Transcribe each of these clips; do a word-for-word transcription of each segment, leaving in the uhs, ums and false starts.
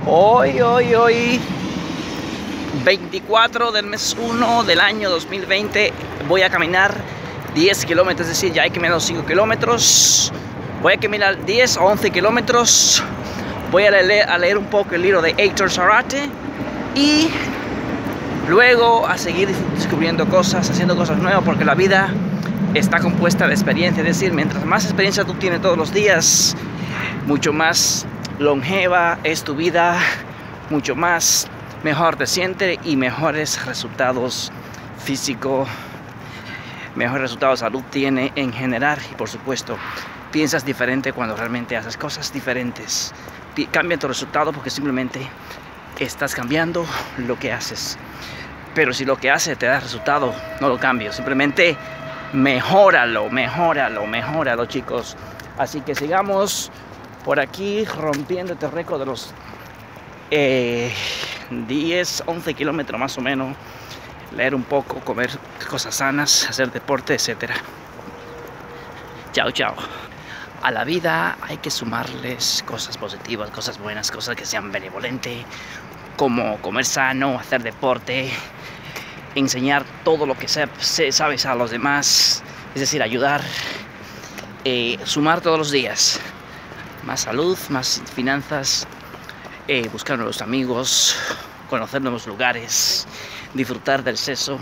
Hoy, hoy, hoy, veinticuatro del mes uno del año dos mil veinte, voy a caminar diez kilómetros, es decir, ya he caminado cinco kilómetros. Voy a caminar diez o once kilómetros. Voy a leer, a leer un poco el libro de Heitor Zarate y luego a seguir descubriendo cosas, haciendo cosas nuevas, porque la vida está compuesta de experiencia. Es decir, mientras más experiencia tú tienes todos los días, mucho más longeva es tu vida, mucho más mejor te sientes y mejores resultados físicos, mejores resultados de salud tiene en general. Y por supuesto, piensas diferente cuando realmente haces cosas diferentes. Cambia tu resultado porque simplemente estás cambiando lo que haces. Pero si lo que haces te da resultado, no lo cambies, simplemente mejóralo, mejóralo, mejóralo, chicos. Así que sigamos por aquí rompiendo este récord de los eh, diez, once kilómetros más o menos. Leer un poco, comer cosas sanas, hacer deporte, etcétera. Chao, chao. A la vida hay que sumarles cosas positivas, cosas buenas, cosas que sean benevolentes, como comer sano, hacer deporte, enseñar todo lo que se, se sabes a los demás, es decir, ayudar, eh, sumar todos los días. Más salud, más finanzas, eh, buscar nuevos amigos, conocer nuevos lugares, disfrutar del sexo,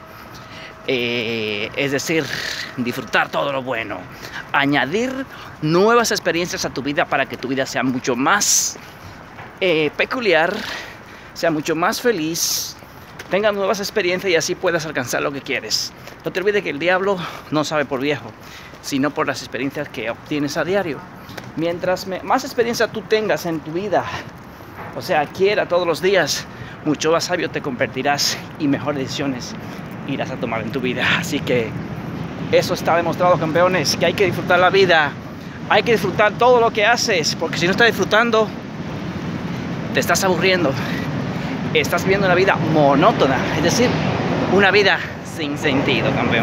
eh, es decir, disfrutar todo lo bueno, añadir nuevas experiencias a tu vida para que tu vida sea mucho más eh, peculiar, sea mucho más feliz, tengas nuevas experiencias y así puedas alcanzar lo que quieres. No te olvides que el diablo no sabe por viejo, sino por las experiencias que obtienes a diario. Mientras más experiencia tú tengas en tu vida, o sea, quiera todos los días, mucho más sabio te convertirás y mejores decisiones irás a tomar en tu vida. Así que eso está demostrado, campeones, que hay que disfrutar la vida, hay que disfrutar todo lo que haces, porque si no estás disfrutando, te estás aburriendo, estás viviendo una vida monótona, es decir, una vida sin sentido, campeón.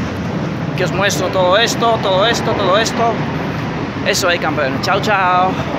Que os muestro todo esto, todo esto, todo esto. Eso es, campeón. Chao, chao.